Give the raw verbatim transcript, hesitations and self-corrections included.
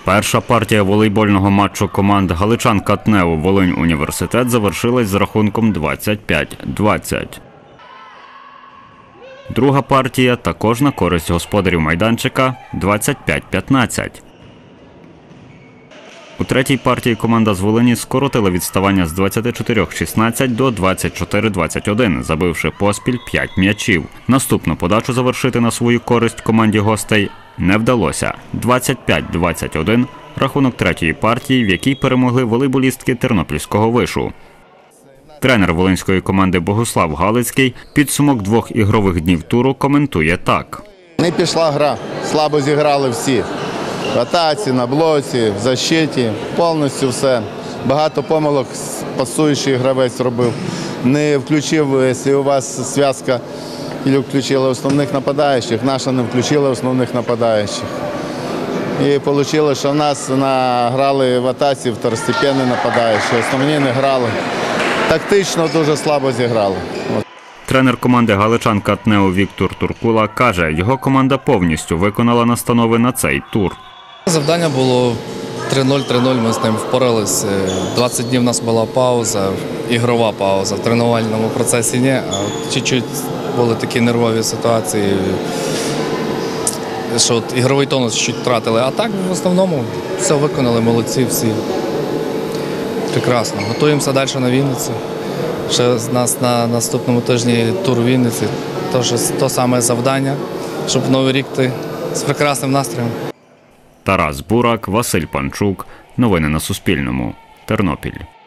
Перша партія волейбольного матчу команд галичанка ТНЕУ «Волинь-Університет» завершилась з рахунком двадцять п'ять двадцять. Друга партія також на користь господарів майданчика – двадцять п'ять п'ятнадцять. У третій партії команда з Волині скоротила відставання з двадцять чотири шістнадцять до двадцять чотири двадцять один, забивши поспіль п'ять м'ячів. Наступну подачу завершити на свою користь команді гостей не вдалося. двадцять п'ять двадцять один – рахунок третьої партії, в якій перемогли волейболістки Тернопільського вишу. Тренер волинської команди Богуслав Галицький підсумок двох ігрових днів туру коментує так. Не пішла гра, слабо зіграли всі. В атаці, на блоці, в защиті, повністю все. Багато помилок пасуючий гравець робив. Не включив, якщо у вас зв'язка, і включили основних нападаючих, наша не включила основних нападаючих. І вийшло, що в нас грали в атаці второстепенні нападаючі, основні не грали. Тактично дуже слабо зіграли. Тренер команди галичанка ТНЕУ Віктор Туркула каже, його команда повністю виконала настанови на цей тур. Завдання було три нуль три нуль, ми з ним впоралися. двадцять днів у нас була пауза, ігрова пауза. В тренувальному процесі ні, а чуть-чуть були такі нервові ситуації, що от ігровий тонус чуть втратили. А так, в основному, все виконали, молодці всі. Прекрасно. Готуємося далі на Вінниці. Ще з нас на наступному тижні тур у Вінниці. Тож то саме завдання, щоб в Новий рік ти з прекрасним настроєм. Тарас Бурак, Василь Панчук. Новини на Суспільному. Тернопіль.